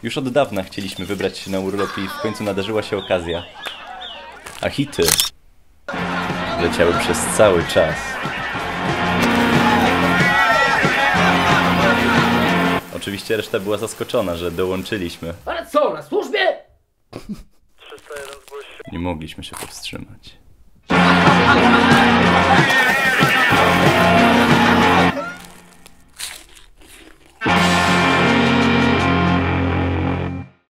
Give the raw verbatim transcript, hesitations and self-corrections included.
Już od dawna chcieliśmy wybrać się na urlop i w końcu nadarzyła się okazja. A hity leciały przez cały czas. Oczywiście reszta była zaskoczona, że dołączyliśmy. Ale co, na służbie? Nie mogliśmy się powstrzymać.